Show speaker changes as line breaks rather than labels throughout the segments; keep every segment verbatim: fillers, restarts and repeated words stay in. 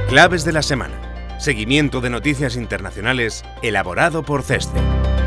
Claves de la semana. Seguimiento de noticias internacionales elaborado por CESCE.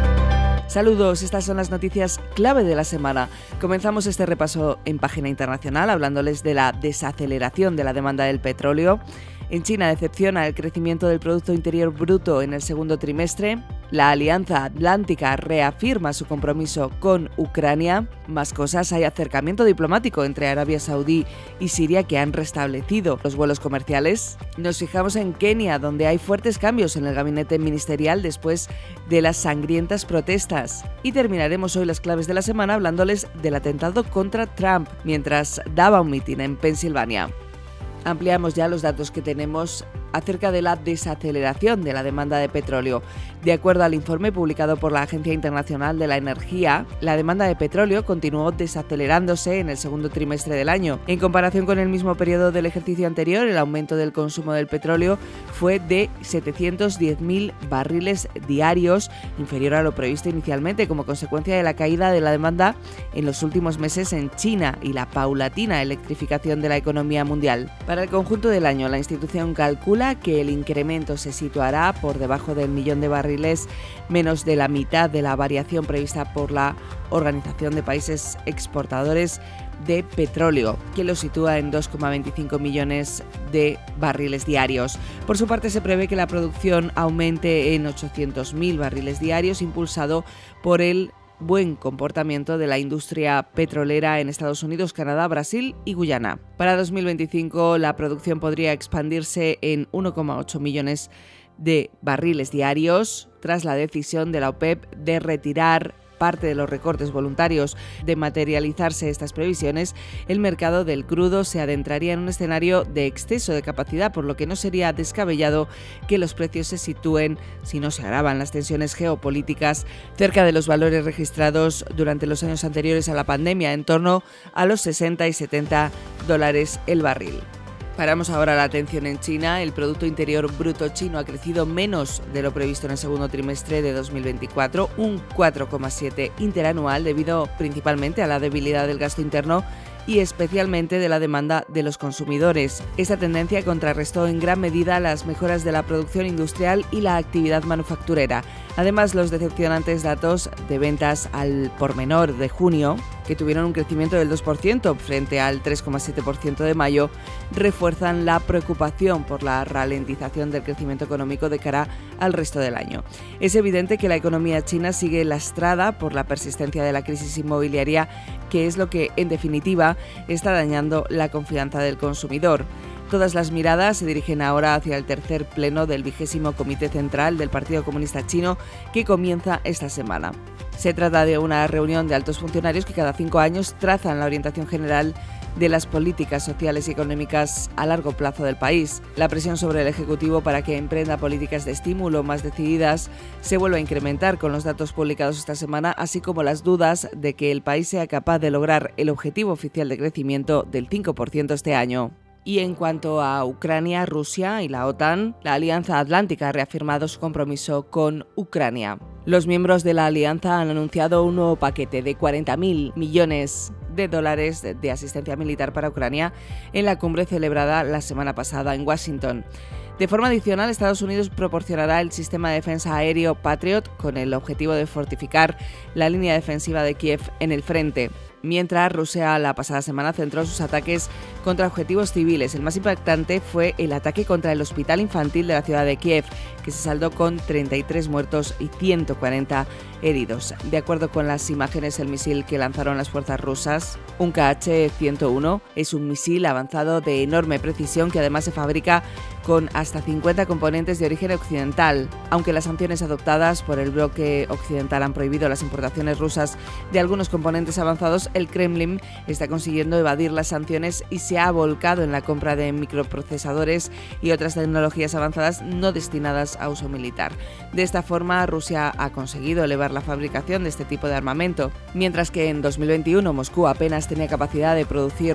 Saludos, estas son las noticias clave de la semana. Comenzamos este repaso en página internacional hablándoles de la desaceleración de la demanda del petróleo. En China decepciona el crecimiento del Producto Interior Bruto en el segundo trimestre. La Alianza Atlántica reafirma su compromiso con Ucrania. Más cosas, hay acercamiento diplomático entre Arabia Saudí y Siria que han restablecido los vuelos comerciales. Nos fijamos en Kenia, donde hay fuertes cambios en el gabinete ministerial después de las sangrientas protestas. Y terminaremos hoy las claves de la semana hablándoles del atentado contra Trump mientras daba un mitin en Pensilvania. Ampliamos ya los datos que tenemos acerca de la desaceleración de la demanda de petróleo. De acuerdo al informe publicado por la Agencia Internacional de la Energía, la demanda de petróleo continuó desacelerándose en el segundo trimestre del año. En comparación con el mismo periodo del ejercicio anterior, el aumento del consumo del petróleo fue de setecientos diez mil barriles diarios, inferior a lo previsto inicialmente como consecuencia de la caída de la demanda en los últimos meses en China y la paulatina electrificación de la economía mundial. Para el conjunto del año, la institución calcula que el incremento se situará por debajo del millón de barriles, menos de la mitad de la variación prevista por la Organización de Países Exportadores de Petróleo, que lo sitúa en dos coma veinticinco millones de barriles diarios. Por su parte, se prevé que la producción aumente en ochocientos mil barriles diarios, impulsado por el buen comportamiento de la industria petrolera en Estados Unidos, Canadá, Brasil y Guyana. Para dos mil veinticinco, la producción podría expandirse en uno coma ocho millones de barriles diarios, tras la decisión de la OPEP de retirar parte de los recortes voluntarios. De materializarse estas previsiones, el mercado del crudo se adentraría en un escenario de exceso de capacidad, por lo que no sería descabellado que los precios se sitúen, si no se agravan las tensiones geopolíticas, cerca de los valores registrados durante los años anteriores a la pandemia, en torno a los sesenta y setenta dólares el barril. Paramos ahora la atención en China. El Producto Interior Bruto chino ha crecido menos de lo previsto en el segundo trimestre de dos mil veinticuatro, un cuatro coma siete interanual, debido principalmente a la debilidad del gasto interno y especialmente de la demanda de los consumidores. Esta tendencia contrarrestó en gran medida las mejoras de la producción industrial y la actividad manufacturera. Además, los decepcionantes datos de ventas al por menor de junio, que tuvieron un crecimiento del dos por ciento frente al tres coma siete por ciento de mayo, refuerzan la preocupación por la ralentización del crecimiento económico de cara al resto del año. Es evidente que la economía china sigue lastrada por la persistencia de la crisis inmobiliaria, que es lo que, en definitiva, está dañando la confianza del consumidor. Todas las miradas se dirigen ahora hacia el tercer pleno del vigésimo Comité Central del Partido Comunista Chino, que comienza esta semana. Se trata de una reunión de altos funcionarios que cada cinco años trazan la orientación general de las políticas sociales y económicas a largo plazo del país. La presión sobre el Ejecutivo para que emprenda políticas de estímulo más decididas se vuelve a incrementar con los datos publicados esta semana, así como las dudas de que el país sea capaz de lograr el objetivo oficial de crecimiento del cinco por ciento este año. Y en cuanto a Ucrania, Rusia y la OTAN, la Alianza Atlántica ha reafirmado su compromiso con Ucrania. Los miembros de la alianza han anunciado un nuevo paquete de cuarenta mil millones de dólares de asistencia militar para Ucrania en la cumbre celebrada la semana pasada en Washington. De forma adicional, Estados Unidos proporcionará el sistema de defensa aéreo Patriot con el objetivo de fortificar la línea defensiva de Kiev en el frente. Mientras, Rusia la pasada semana centró sus ataques contra objetivos civiles. El más impactante fue el ataque contra el hospital infantil de la ciudad de Kiev, que se saldó con treinta y tres muertos y ciento cuarenta heridos. De acuerdo con las imágenes, el misil que lanzaron las fuerzas rusas, un K H ciento uno, es un misil avanzado de enorme precisión que además se fabrica con hasta cincuenta componentes de origen occidental. Aunque las sanciones adoptadas por el bloque occidental han prohibido las importaciones rusas de algunos componentes avanzados, el Kremlin está consiguiendo evadir las sanciones y se ha volcado en la compra de microprocesadores y otras tecnologías avanzadas no destinadas a uso militar. De esta forma, Rusia ha conseguido elevar la fabricación de este tipo de armamento, mientras que en dos mil veintiuno Moscú apenas tenía capacidad de producir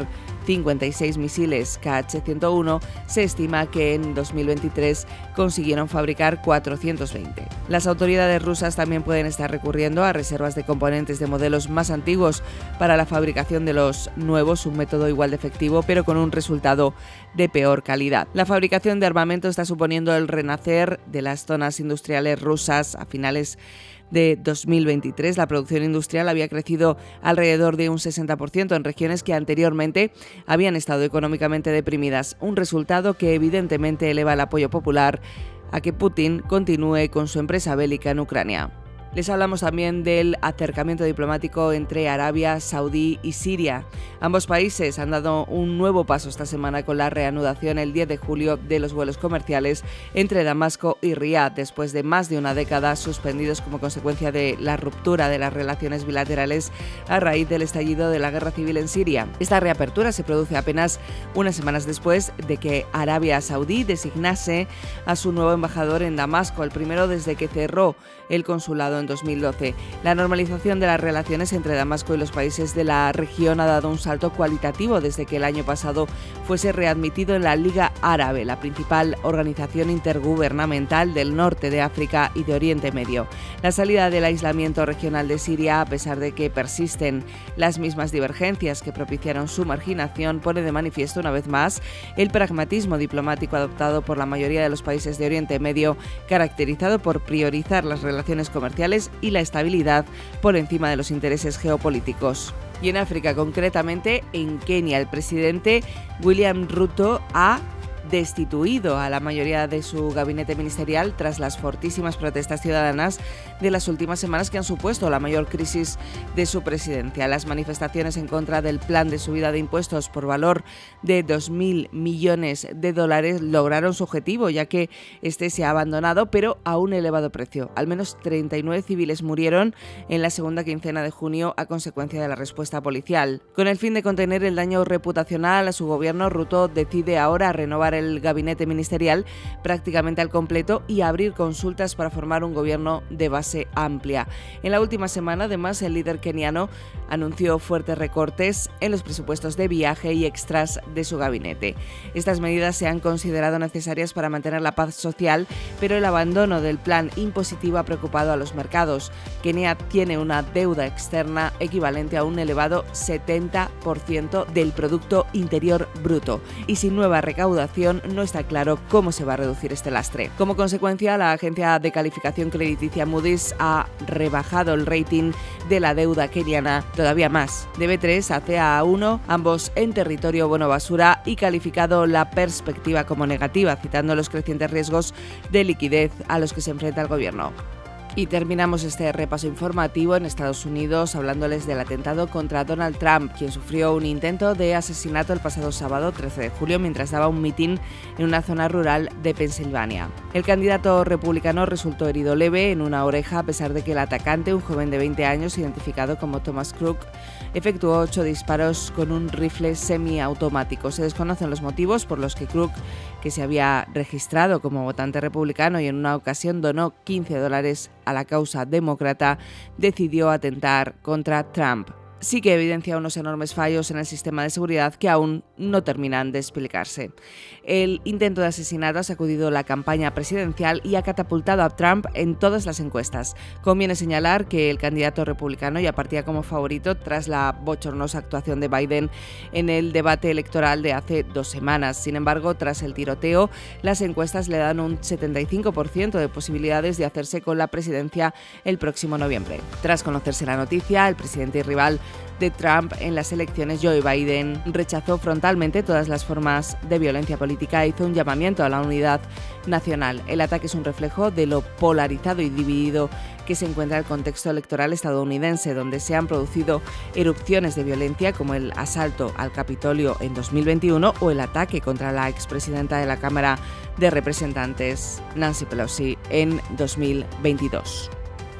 cincuenta y seis misiles K H ciento uno, se estima que en dos mil veintitrés consiguieron fabricar cuatrocientos veinte. Las autoridades rusas también pueden estar recurriendo a reservas de componentes de modelos más antiguos para la fabricación de los nuevos, un método igual de efectivo, pero con un resultado de peor calidad. La fabricación de armamento está suponiendo el renacer de las zonas industriales rusas. A finales de dos mil veintitrés, la producción industrial había crecido alrededor de un sesenta por ciento en regiones que anteriormente habían estado económicamente deprimidas, un resultado que evidentemente eleva el apoyo popular a que Putin continúe con su empresa bélica en Ucrania. Les hablamos también del acercamiento diplomático entre Arabia Saudí y Siria. Ambos países han dado un nuevo paso esta semana con la reanudación el diez de julio de los vuelos comerciales entre Damasco y Riad, después de más de una década suspendidos como consecuencia de la ruptura de las relaciones bilaterales a raíz del estallido de la guerra civil en Siria. Esta reapertura se produce apenas unas semanas después de que Arabia Saudí designase a su nuevo embajador en Damasco, el primero desde que cerró el consulado en dos mil doce. La normalización de las relaciones entre Damasco y los países de la región ha dado un salto cualitativo desde que el año pasado fuese readmitido en la Liga Árabe, la principal organización intergubernamental del norte de África y de Oriente Medio. La salida del aislamiento regional de Siria, a pesar de que persisten las mismas divergencias que propiciaron su marginación, pone de manifiesto una vez más el pragmatismo diplomático adoptado por la mayoría de los países de Oriente Medio, caracterizado por priorizar las relaciones comerciales y la estabilidad por encima de los intereses geopolíticos. Y en África, concretamente en Kenia, el presidente William Ruto ha destituido a la mayoría de su gabinete ministerial tras las fortísimas protestas ciudadanas de las últimas semanas que han supuesto la mayor crisis de su presidencia. Las manifestaciones en contra del plan de subida de impuestos por valor de dos mil millones de dólares lograron su objetivo, ya que este se ha abandonado, pero a un elevado precio. Al menos treinta y nueve civiles murieron en la segunda quincena de junio a consecuencia de la respuesta policial. Con el fin de contener el daño reputacional a su gobierno, Ruto decide ahora renovar el gabinete ministerial prácticamente al completo y abrir consultas para formar un gobierno de base amplia. En la última semana, además, el líder keniano anunció fuertes recortes en los presupuestos de viaje y extras de su gabinete. Estas medidas se han considerado necesarias para mantener la paz social, pero el abandono del plan impositivo ha preocupado a los mercados. Kenia tiene una deuda externa equivalente a un elevado setenta por ciento del Producto Interior Bruto y sin nueva recaudación no está claro cómo se va a reducir este lastre. Como consecuencia, la agencia de calificación crediticia Moody's ha rebajado el rating de la deuda keniana todavía más, de B tres a C A A uno, ambos en territorio bono basura, y calificado la perspectiva como negativa, citando los crecientes riesgos de liquidez a los que se enfrenta el gobierno. Y terminamos este repaso informativo en Estados Unidos hablándoles del atentado contra Donald Trump, quien sufrió un intento de asesinato el pasado sábado trece de julio mientras daba un mitin en una zona rural de Pensilvania. El candidato republicano resultó herido leve en una oreja, a pesar de que el atacante, un joven de veinte años identificado como Thomas Crook, efectuó ocho disparos con un rifle semiautomático. Se desconocen los motivos por los que Crook, que se había registrado como votante republicano y en una ocasión donó quince dólares a la causa demócrata, decidió atentar contra Trump. Sí que evidencia unos enormes fallos en el sistema de seguridad que aún no terminan de explicarse. El intento de asesinato ha sacudido la campaña presidencial y ha catapultado a Trump en todas las encuestas. Conviene señalar que el candidato republicano ya partía como favorito tras la bochornosa actuación de Biden en el debate electoral de hace dos semanas. Sin embargo, tras el tiroteo, las encuestas le dan un setenta y cinco por ciento de posibilidades de hacerse con la presidencia el próximo noviembre. Tras conocerse la noticia, el presidente y rival de Trump en las elecciones, Joe Biden, rechazó frontalmente todas las formas de violencia política e hizo un llamamiento a la unidad nacional. El ataque es un reflejo de lo polarizado y dividido que se encuentra el contexto electoral estadounidense, donde se han producido erupciones de violencia como el asalto al Capitolio en dos mil veintiuno o el ataque contra la expresidenta de la Cámara de Representantes, Nancy Pelosi, en dos mil veintidós.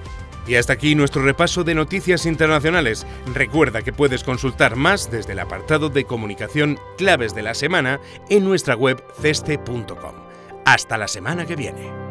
Y hasta aquí nuestro repaso de noticias internacionales. Recuerda que puedes consultar más desde el apartado de comunicación Claves de la Semana en nuestra web ceste punto com. Hasta la semana que viene.